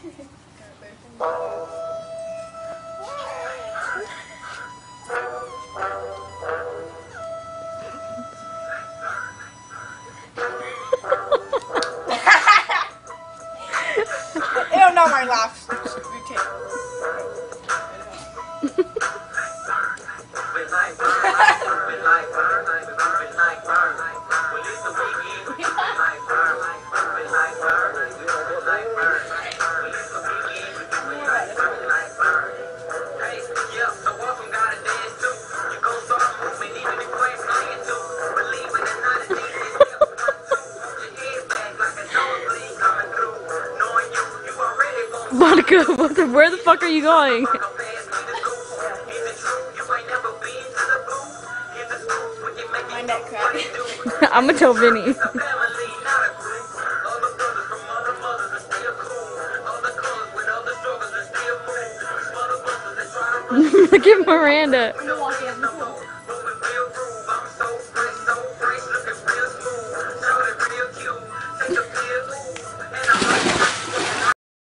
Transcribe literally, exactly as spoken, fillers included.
Ew, not my laugh routine. Monica, what the, where the fuck are you going? My neck crack. I'm gonna tell Vinny. Look at Miranda. I'm gonna walk in.